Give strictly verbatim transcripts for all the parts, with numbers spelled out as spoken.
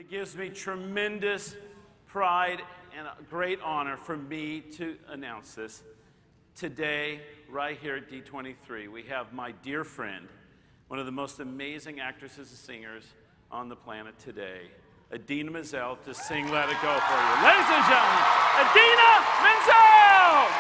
It gives me tremendous pride and a great honor for me to announce this. Today, right here at D twenty-three, we have my dear friend, one of the most amazing actresses and singers on the planet today, Idina Menzel, to sing Let It Go for you. Ladies and gentlemen, Idina Menzel!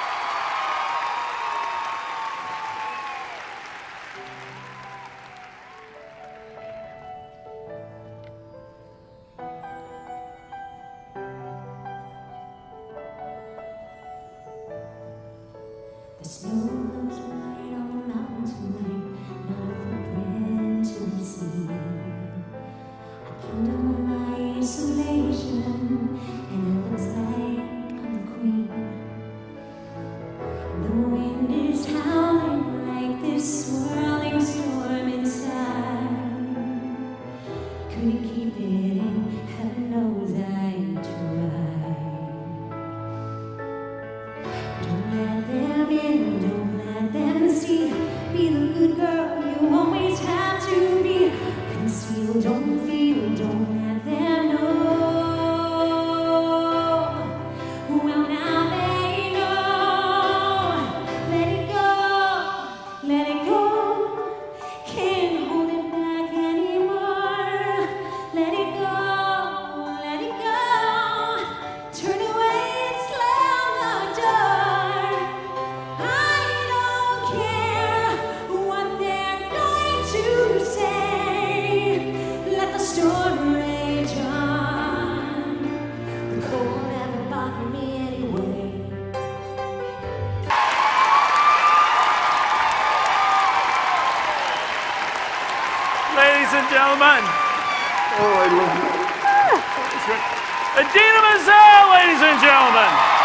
The snow blows white on the mountain tonight, not a footprint to be seen. I came down on my isolation, and it looks like I'm the queen. The wind is howling like this swirling storm inside. Couldn't keep it in, heaven knows I tried. Don't let them in, don't let them see. Be the good girl you always have to be. Conceal, don't feel, don't let them know. Well, now they know. Let it go, let it go. Can't hold it back anymore. Let it go, let it go. Turn away and slam the door. I don't care what they're going to say. Let the storm rage on. The cold never bothered me anyway. Ladies and gentlemen, Oh, I love you. Idina Menzel, ladies and gentlemen.